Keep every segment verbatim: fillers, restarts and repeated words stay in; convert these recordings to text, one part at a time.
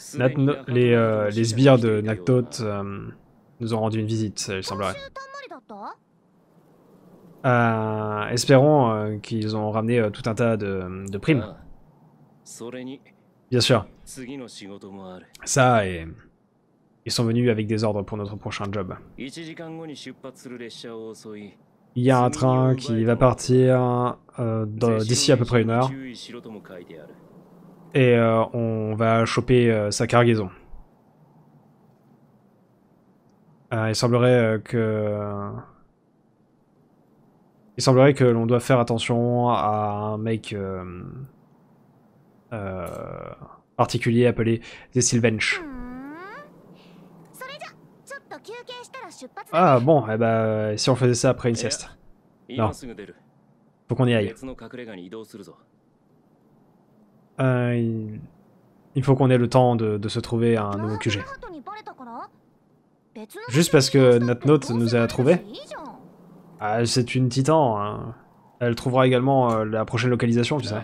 Natno les, euh, les sbires de Naktot euh, nous ont rendu une visite, il semblerait. Euh, espérons euh, qu'ils ont ramené euh, tout un tas de, de primes. Bien sûr. Ça, et ils sont venus avec des ordres pour notre prochain job. Il y a un train qui va partir euh, d'ici à peu près une heure. Et euh, on va choper euh, sa cargaison. Euh, il semblerait euh, que... Il semblerait que l'on doit faire attention à un mec euh, euh, particulier appelé The Sylvench. Ah bon, eh ben, si on faisait ça après une sieste. Non. Faut qu'on y aille. Euh, il... il faut qu'on ait le temps de, de se trouver un nouveau Q G. Juste parce que notre note nous a trouvé. Ah, c'est une titan. Hein. Elle trouvera également euh, la prochaine localisation, tu sais.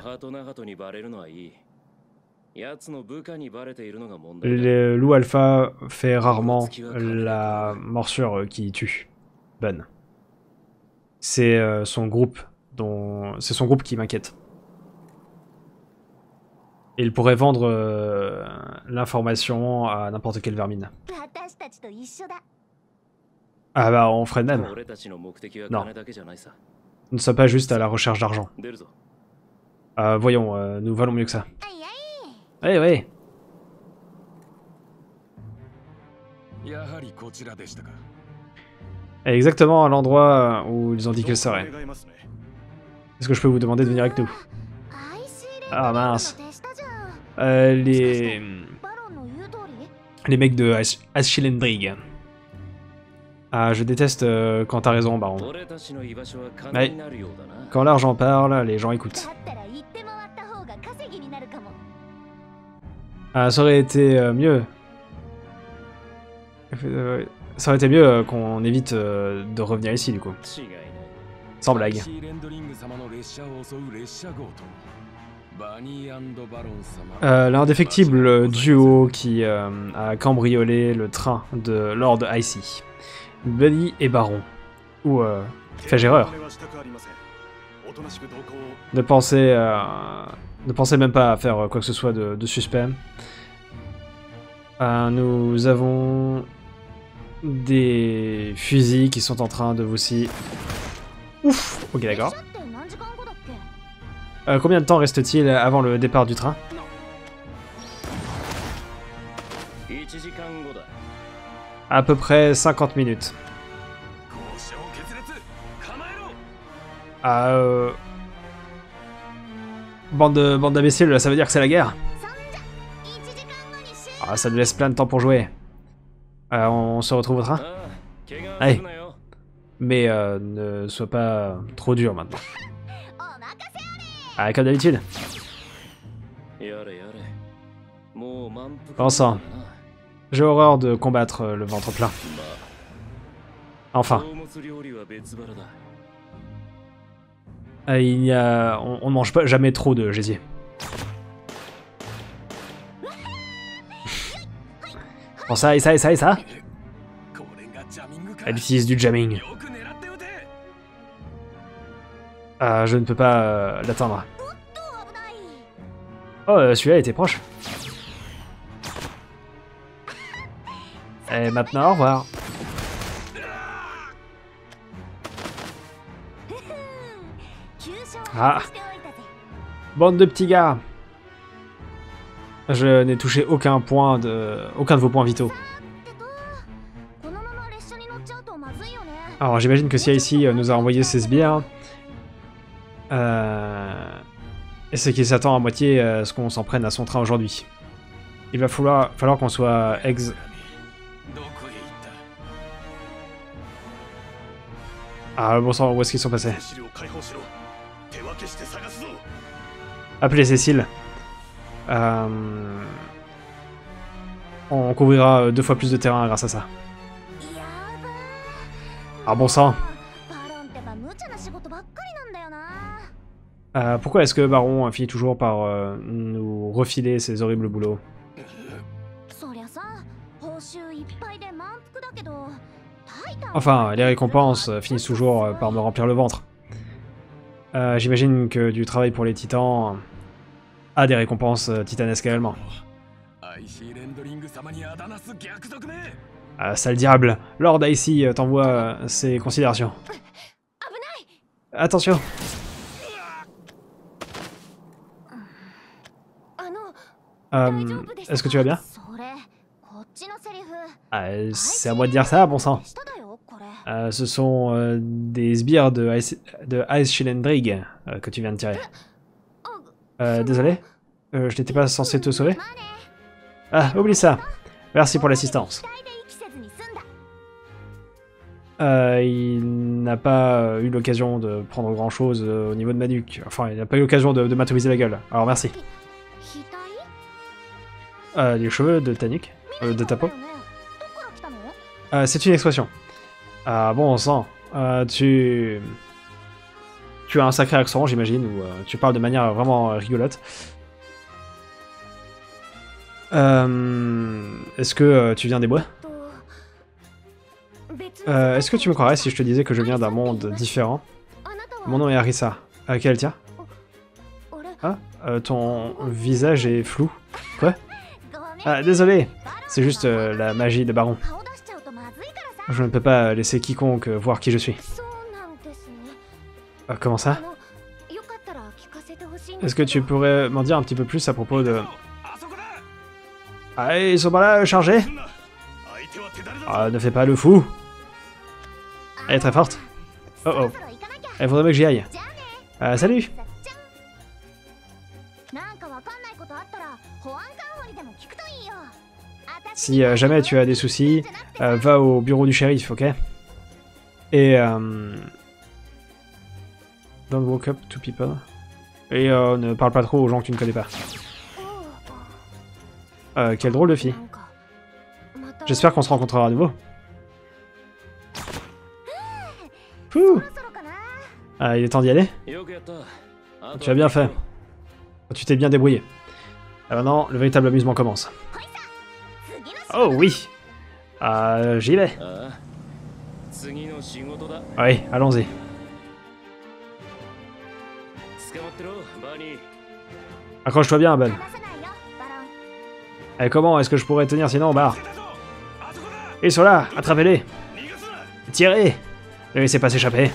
Le loup alpha fait rarement la morsure qui tue. Ben. C'est euh, son groupe dont c'est son groupe qui m'inquiète. Et il pourrait vendre euh, l'information à n'importe quelle vermine. Ah bah on ferait de même. Non. Nous ne sommes pas juste à la recherche d'argent. Euh, voyons, euh, nous valons mieux que ça. Oui, oui. Exactement à l'endroit où ils ont dit qu'ils seraient. Est-ce que je peux vous demander de venir avec nous? Ah mince. Euh, les... Les mecs de Aschilendrig. Ah, je déteste euh, quand t'as raison, Baron. Mais quand l'argent parle, les gens écoutent. Ah, ça aurait été euh, mieux. Euh, ça aurait été mieux euh, qu'on évite euh, de revenir ici, du coup. Sans blague. Euh, L'indéfectible duo qui euh, a cambriolé le train de Lord Icy. Bunny et Baron. Ou euh, fais-je erreur? Ne pensez, euh, ne pensez même pas à faire quoi que ce soit de, de suspect. Euh, nous avons des fusils qui sont en train de vous si... Ouf. Ok, d'accord. Euh, combien de temps reste-t-il avant le départ du train? À peu près cinquante minutes. Ah, euh... Bande de, bande d'imbéciles, ça veut dire que c'est la guerre? Ah, ça nous laisse plein de temps pour jouer. Euh, on se retrouve au train? Allez. Mais euh, ne sois pas trop dur maintenant. Ah, comme d'habitude. Pensant. J'ai horreur de combattre le ventre plein. Enfin. Euh, il y a... On, on ne mange pas jamais trop de gésier. Bon, ça et ça et ça et ça. Elle utilise du jamming. Euh, je ne peux pas euh, l'atteindre. Oh, euh, celui-là était proche. Et maintenant, au revoir. Ah. Bande de petits gars. Je n'ai touché aucun point de... aucun de vos points vitaux. Alors j'imagine que si ici nous a envoyé ses sbires, euh... et c'est qu'il s'attend à moitié à ce qu'on s'en prenne à son train aujourd'hui. Il va falloir, falloir qu'on soit ex... Ah bon sang, où est-ce qu'ils sont passés? Appelez Cécile. Euh... On couvrira deux fois plus de terrain grâce à ça. Ah bon sang. Euh, pourquoi est-ce que Baron finit toujours par euh, nous refiler ces horribles boulots? Enfin, les récompenses finissent toujours par me remplir le ventre. Euh, J'imagine que du travail pour les titans a des récompenses titanesques également. Ah, sale diable, Lord Icy t'envoie ses considérations. Attention. Euh, Est-ce que tu vas bien? Ah, c'est à moi de dire ça, bon sang. Euh, ce sont euh, des sbires de Ice, de Ice Shilendrig euh, que tu viens de tirer. Euh, désolé, euh, je n'étais pas censé te sauver. Ah, oublie ça. Merci pour l'assistance. Euh, il n'a pas eu l'occasion de prendre grand chose au niveau de ma nuque. Enfin, il n'a pas eu l'occasion de, de m'atomiser la gueule. Alors merci. Euh, les cheveux de ta nuque, euh, de ta peau. Euh, C'est une expression. Ah bon sang, euh, tu... Tu as un sacré accent, j'imagine, ou euh, tu parles de manière vraiment rigolote. Euh, Est-ce que euh, tu viens des bois? euh, Est-ce que tu me croirais si je te disais que je viens d'un monde différent? Mon nom est Arisa. Euh, quel est le tien? Ah, euh, ton visage est flou. Quoi? Ah, désolé, c'est juste euh, la magie de Baron. Je ne peux pas laisser quiconque voir qui je suis. Euh, comment ça? Est-ce que tu pourrais m'en dire un petit peu plus à propos de... Ah, ils sont pas là, chargés? Ah, ne fais pas le fou. Elle est très forte. Oh oh. Il faudrait que j'y aille. Euh, salut. Si euh, jamais tu as des soucis, euh, va au bureau du shérif, ok? Et... Euh... Don't walk up to people. Et euh, ne parle pas trop aux gens que tu ne connais pas. Euh, quelle drôle de fille. J'espère qu'on se rencontrera à nouveau. Pouh. Ah, il est temps d'y aller? Tu as bien fait. Tu t'es bien débrouillé. Et maintenant, le véritable amusement commence. Oh oui. Euh, j'y vais. Oui, allons-y. Accroche-toi bien, Ben. Et comment est-ce que je pourrais tenir sinon, Bar? Ils sont là, attrapez-les. Tirez. Ne laissez pas s'échapper.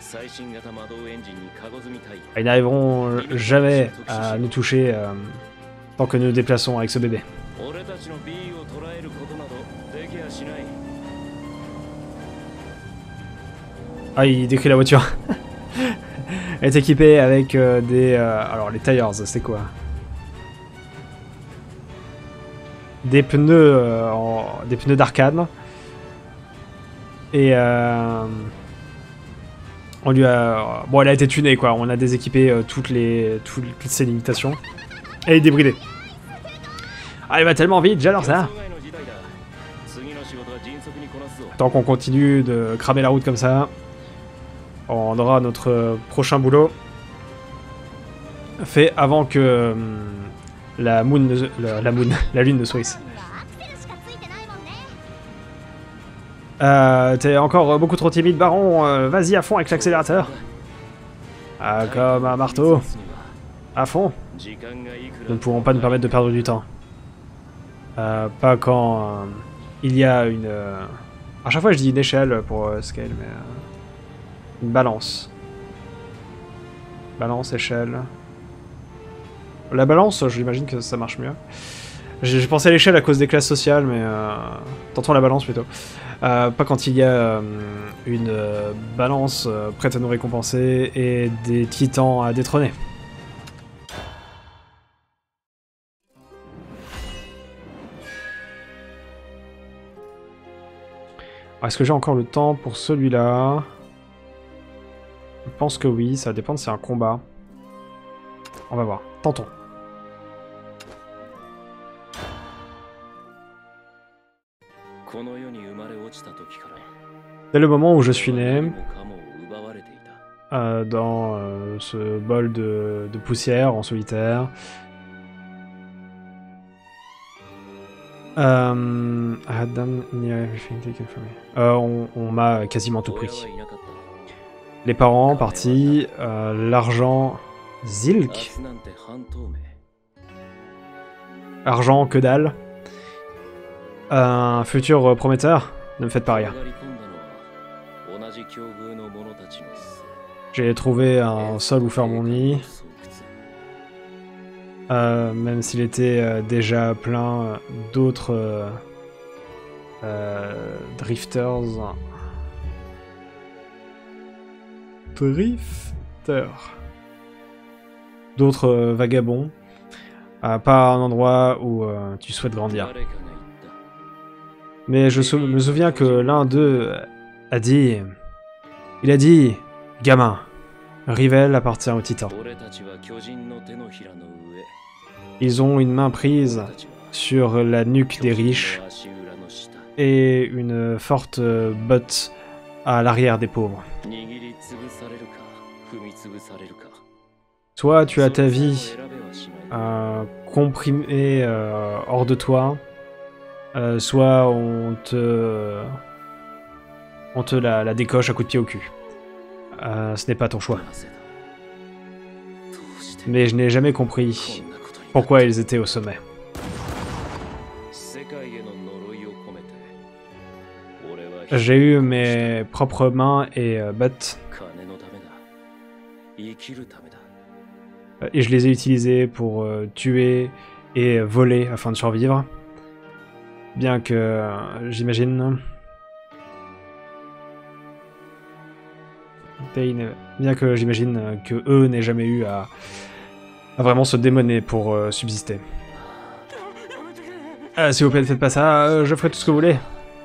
Ils n'arriveront jamais à nous toucher euh, tant que nous nous déplaçons avec ce bébé. Ah, il décrit la voiture. Elle est équipée avec euh, des... Euh, alors, les tires, c'est quoi? Des pneus, euh, en, des pneus d'arcade. Et... Euh, on lui a... Bon, elle a été tunée, quoi. On a déséquipé euh, toutes, les, toutes, toutes ses limitations. Elle est débridée. Ah, elle va tellement vite, j'adore ça. Tant qu'on continue de cramer la route comme ça, on aura notre prochain boulot fait avant que hum, la moon, ne, la, la moon, la lune ne soit ici. Euh, T'es encore beaucoup trop timide, Baron. Euh, Vas-y à fond avec l'accélérateur. Ah, comme un marteau. À fond. Nous ne pourrons pas nous permettre de perdre du temps. Euh, pas quand euh, il y a une... Euh... À chaque fois je dis une échelle pour euh, scale, mais... Euh... Une balance. Balance, échelle... La balance, j'imagine que ça marche mieux. J'ai pensé à l'échelle à cause des classes sociales, mais... Euh... Tentons la balance plutôt. Euh, pas quand il y a euh, une euh, balance euh, prête à nous récompenser et des titans à détrôner. Est-ce que j'ai encore le temps pour celui-là? Je pense que oui, ça dépend si c'est un combat. On va voir. Tentons. Dès le moment où je suis né, euh, dans euh, ce bol de, de poussière en solitaire, Euh, I had done nearly everything taken from me. Euh, on on m'a quasiment tout pris. Les parents partis, euh, l'argent... Zilk. Argent, que dalle. Un futur prometteur, ne me faites pas rire. J'ai trouvé un sol où faire mon nid. Euh, même s'il était euh, déjà plein d'autres euh, euh, drifters. Drifters. D'autres euh, vagabonds. Euh, pas un endroit où euh, tu souhaites grandir. Mais je sou me souviens que l'un d'eux a dit... Il a dit... Gamin, Rivel appartient aux titans. Ils ont une main prise sur la nuque des riches et une forte botte à l'arrière des pauvres. Soit tu as ta vie euh, comprimée euh, hors de toi, euh, soit on te, on te la, la décoche à coups de pied au cul. Euh, ce n'est pas ton choix. Mais je n'ai jamais compris pourquoi ils étaient au sommet. J'ai eu mes propres mains et euh, bottes. Et je les ai utilisées pour euh, tuer et voler afin de survivre. Bien que, euh, j'imagine... Bien que j'imagine que eux n'aient jamais eu à, à vraiment se démoner pour euh, subsister. Euh, S'il vous plaît, ne faites pas ça, euh, je ferai tout ce que vous voulez.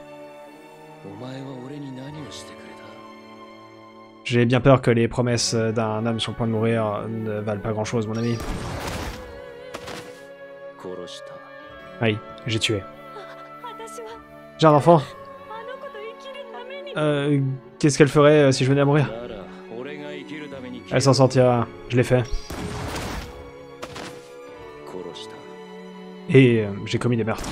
J'ai bien peur que les promesses d'un homme sur le point de mourir ne valent pas grand-chose, mon ami. Oui, j'ai tué. J'ai un enfant. Euh, Qu'est-ce qu'elle ferait si je venais à mourir? Elle s'en sortira, je l'ai fait. Et euh, j'ai commis des meurtres.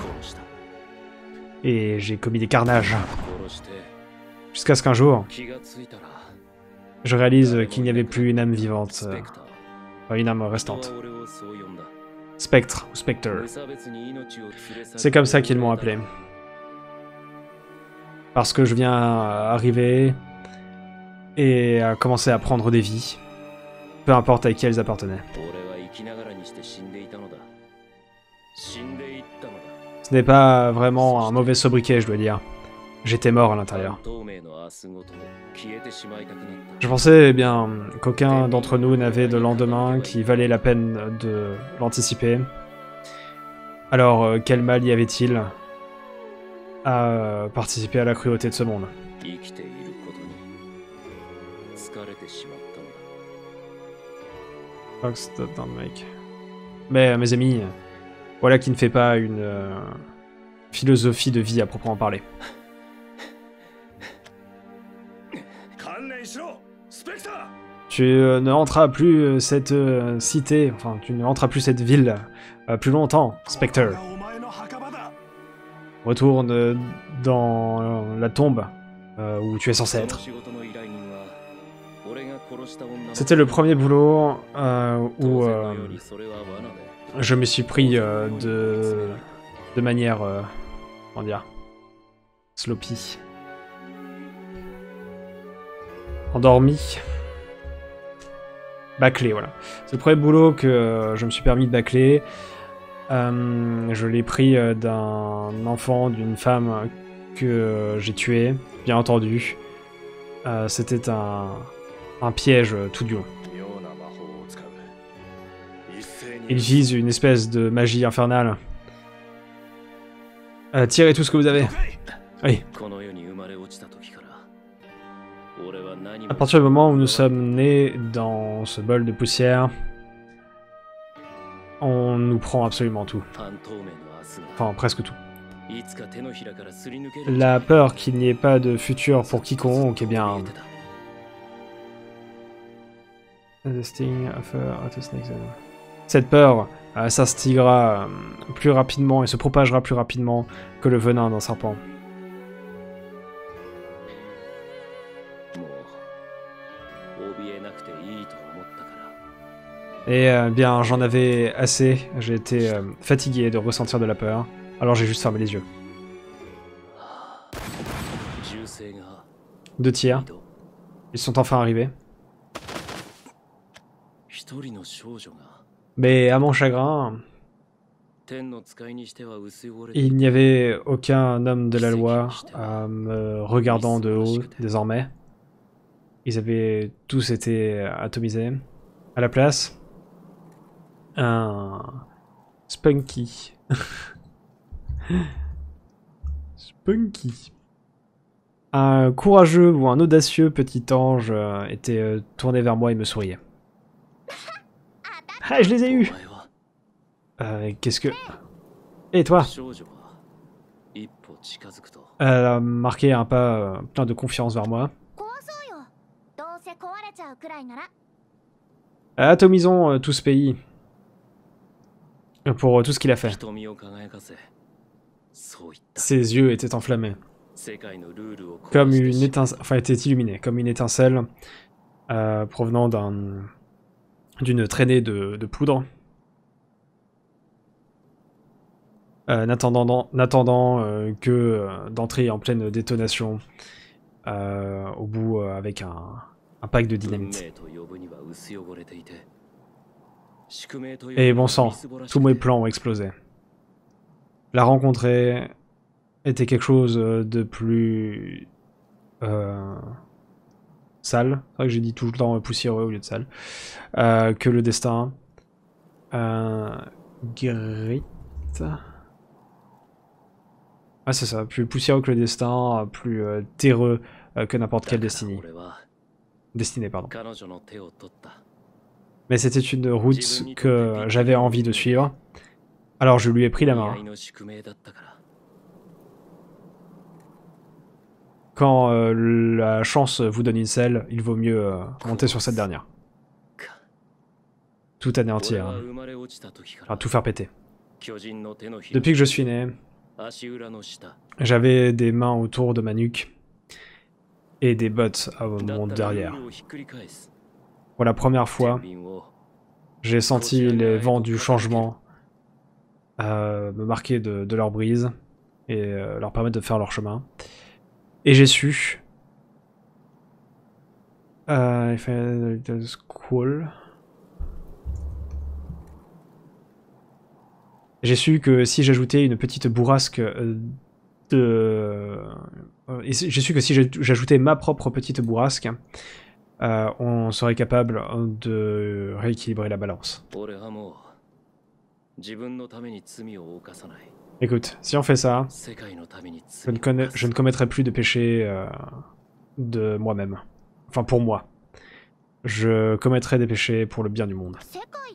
Et j'ai commis des carnages. Jusqu'à ce qu'un jour, je réalise qu'il n'y avait plus une âme vivante. Euh, enfin, une âme restante. Spectre ou Spectre. C'est comme ça qu'ils m'ont appelé. Parce que je viens arriver et à commencer à prendre des vies, peu importe à qui elles appartenaient. Ce n'est pas vraiment un mauvais sobriquet, je dois dire. J'étais mort à l'intérieur. Je pensais eh bien qu'aucun d'entre nous n'avait de lendemain qui valait la peine de l'anticiper. Alors, euh, quel mal y avait-il à participer à la cruauté de ce monde? Mais mes amis, voilà qui ne fait pas une euh, philosophie de vie à proprement parler. Tu euh, ne entreras plus cette euh, cité, enfin tu ne entreras plus cette ville euh, plus longtemps, Spectre. Retourne euh, dans euh, la tombe euh, où tu es censé être. C'était le premier boulot euh, où euh, je me suis pris euh, de, de manière, euh, comment dire, sloppy. Endormi. Bâclé, voilà. C'est le premier boulot que euh, je me suis permis de bâcler. Euh, je l'ai pris euh, d'un enfant, d'une femme que euh, j'ai tué, bien entendu. Euh, C'était un, un piège euh, tout du long. Il vise une espèce de magie infernale. Euh, tirez tout ce que vous avez. Oui. À partir du moment où nous sommes nés dans ce bol de poussière, on nous prend absolument tout. Enfin, presque tout. La peur qu'il n'y ait pas de futur pour quiconque, eh bien... Cette peur euh, s'instillera euh, plus rapidement et se propagera plus rapidement que le venin d'un serpent. Et euh, bien, j'en avais assez, j'ai été euh, fatigué de ressentir de la peur, alors j'ai juste fermé les yeux. Deux tirs. Ils sont enfin arrivés. Mais à mon chagrin, il n'y avait aucun homme de la loi euh, me regardant de haut désormais. Ils avaient tous été atomisés. À la place, un Spunky. Spunky. Un courageux ou un audacieux petit ange euh, était euh, tourné vers moi et me souriait. Ah, je les ai eus! Euh, qu'est-ce que... Et toi? Elle a marqué un pas euh, plein de confiance vers moi. Atomisons euh, tout ce pays. Pour euh, tout ce qu'il a fait. Ses yeux étaient enflammés. Comme une étincelle... Enfin, étaient illuminés. Comme une étincelle euh, provenant d'un... d'une traînée de, de poudre. Euh, n'attendant n'attendant euh, que euh, d'entrer en pleine détonation euh, au bout euh, avec un, un pack de dynamite. Et bon sang, tous mes plans ont explosé. La rencontrer était quelque chose de plus euh, sale, c'est vrai que j'ai dit tout le temps poussiéreux au lieu de sale, euh, que le destin. Euh, Grit. Ah c'est ça, plus poussiéreux que le destin, plus euh, terreux euh, que n'importe quelle destinée. Destinée, pardon. Mais c'était une route que j'avais envie de suivre, alors je lui ai pris la main. Quand euh, la chance vous donne une selle, il vaut mieux euh, monter sur cette dernière. Tout anéantir, hein. Enfin tout faire péter. Depuis que je suis né, j'avais des mains autour de ma nuque et des bottes à mon derrière. Pour la première fois, j'ai senti les vents du changement euh, me marquer de, de leur brise et euh, leur permettre de faire leur chemin. Et j'ai su... Euh, if I cool. J'ai su que si j'ajoutais une petite bourrasque de... Euh, j'ai su que si j'ajoutais ma propre petite bourrasque, euh, on serait capable de rééquilibrer la balance. Écoute, si on fait ça, je ne, connais, je ne commettrai plus de péché euh, de moi-même. Enfin, pour moi. Je commettrai des péchés pour le bien du monde.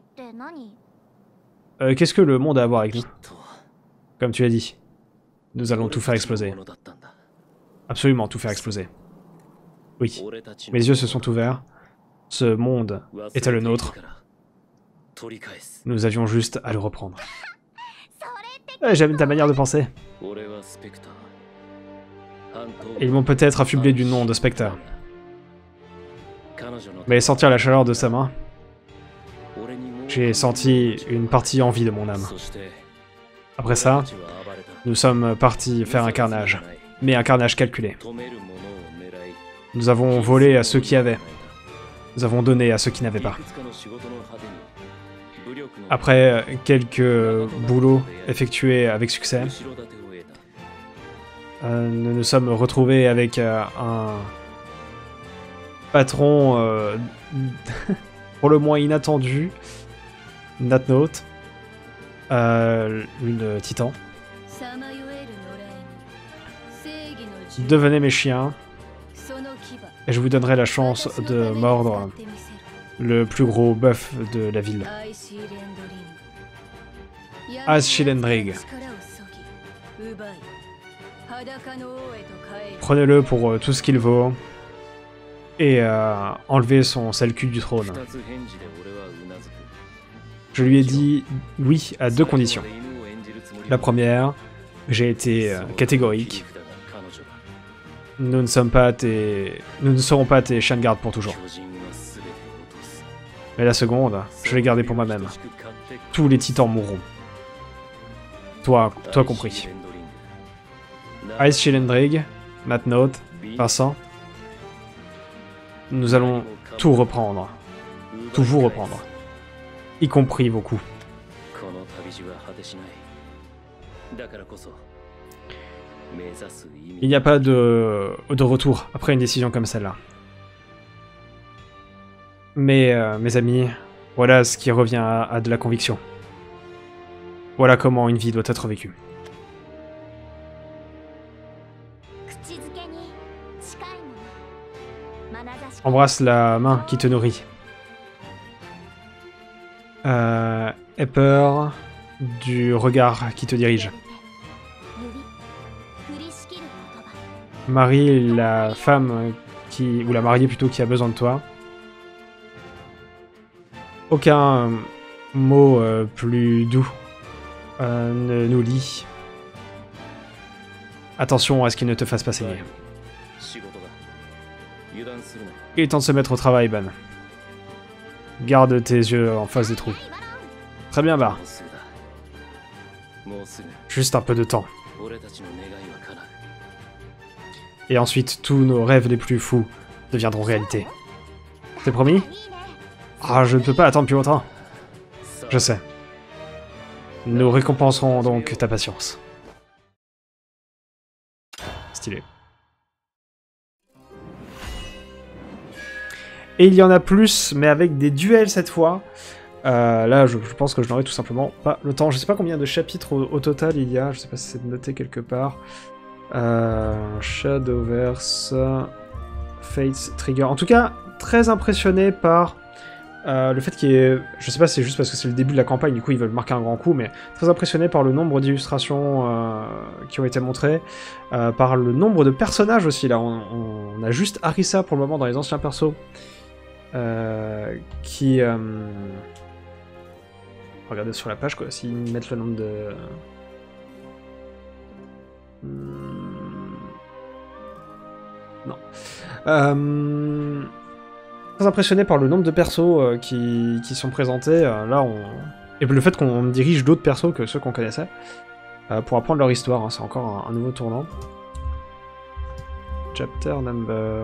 Euh, Qu'est-ce que le monde a à voir avec nous? Comme tu as dit, nous allons tout faire exploser. Absolument tout faire exploser. Oui, mes yeux se sont ouverts. Ce monde était le nôtre. Nous avions juste à le reprendre. Euh, J'aime ta manière de penser. Ils m'ont peut-être affublé du nom de Spectre. Mais sentir la chaleur de sa main, j'ai senti une partie envie de mon âme. Après ça, nous sommes partis faire un carnage, mais un carnage calculé. Nous avons volé à ceux qui avaient. Nous avons donné à ceux qui n'avaient pas. Après quelques boulots effectués avec succès, euh, nous nous sommes retrouvés avec euh, un patron euh, pour le moins inattendu, Nat Note, euh, une titan. Devenez mes chiens, et je vous donnerai la chance de mordre le plus gros bœuf de la ville. Ashilendrig. Prenez-le pour euh, tout ce qu'il vaut et euh, enlevez son sale cul du trône. Je lui ai dit oui à deux conditions. La première, j'ai été euh, catégorique. Nous ne sommes pas tes... Nous ne serons pas tes chiens de garde pour toujours. Et la seconde, je l'ai gardée pour moi-même. Tous les titans mourront. Toi, toi compris. Ice Chilendrig, Matt Note, Vincent, nous allons tout reprendre. Tout vous reprendre. Y compris vos coups. Il n'y a pas de, de retour après une décision comme celle-là. Mais, euh, mes amis, voilà ce qui revient à, à de la conviction. Voilà comment une vie doit être vécue. Embrasse la main qui te nourrit. Euh, aie peur du regard qui te dirige. Marie la femme qui, ou la mariée plutôt, qui a besoin de toi. Aucun mot euh, plus doux euh, ne nous lie. Attention à ce qu'il ne te fasse pas saigner. Il est temps de se mettre au travail, Ban. Garde tes yeux en face des trous. Très bien, Bar. Juste un peu de temps. Et ensuite, tous nos rêves les plus fous deviendront réalité. T'es promis? Ah, je ne peux pas attendre plus longtemps. Je sais. Nous récompenserons donc ta patience. Stylé. Et il y en a plus, mais avec des duels cette fois. Euh, là, je, je pense que je n'aurai tout simplement pas le temps. Je sais pas combien de chapitres au, au total il y a. Je sais pas si c'est noté quelque part. Euh, Shadowverse, Fates, Trigger. En tout cas, très impressionné par euh, le fait qu'il y ait... Je sais pas si c'est juste parce que c'est le début de la campagne, du coup ils veulent marquer un grand coup, mais très impressionné par le nombre d'illustrations euh, qui ont été montrées, euh, par le nombre de personnages aussi. Là, on, on a juste Arisa pour le moment dans les anciens persos, euh, qui... Euh... Regardez sur la page, quoi, s'ils mettent le nombre de... Non. Euh... Très impressionné par le nombre de persos euh, qui, qui sont présentés. Euh, là, on... Et le fait qu'on dirige d'autres persos que ceux qu'on connaissait, euh, pour apprendre leur histoire, hein, c'est encore un, un nouveau tournant. Chapter number...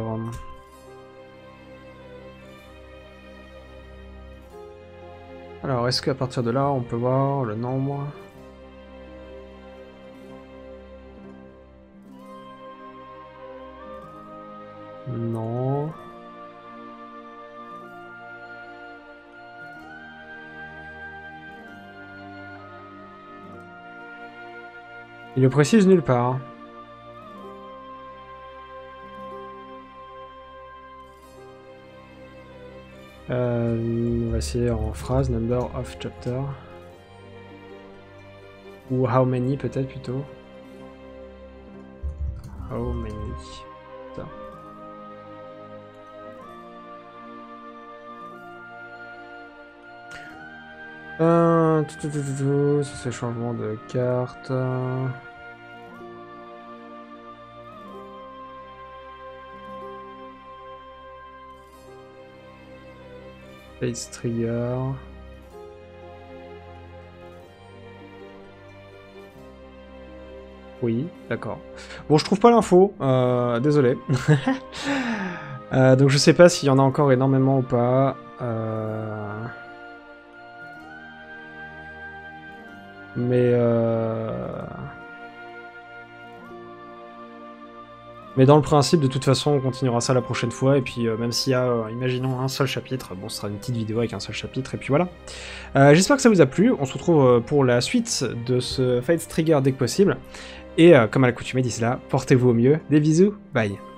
Alors, est-ce qu'à partir de là, on peut voir le nombre... Non. Il le précise nulle part. Euh, on va essayer en phrase, number of chapter. Ou how many peut-être plutôt. How many. Ça. Euh, tout, tout, tout, tout, tout, ça c'est changement de carte. Fates Trigger. Oui, d'accord. Bon, je trouve pas l'info, euh, désolé. euh, donc je sais pas s'il y en a encore énormément ou pas. Euh... Mais euh... Mais dans le principe, de toute façon, on continuera ça la prochaine fois, et puis euh, même s'il y a, euh, imaginons, un seul chapitre, bon, ce sera une petite vidéo avec un seul chapitre, et puis voilà. Euh, J'espère que ça vous a plu, on se retrouve euh, pour la suite de ce Fates Trigger dès que possible, et euh, comme à l'accoutumée d'ici là, portez-vous au mieux, des bisous, bye.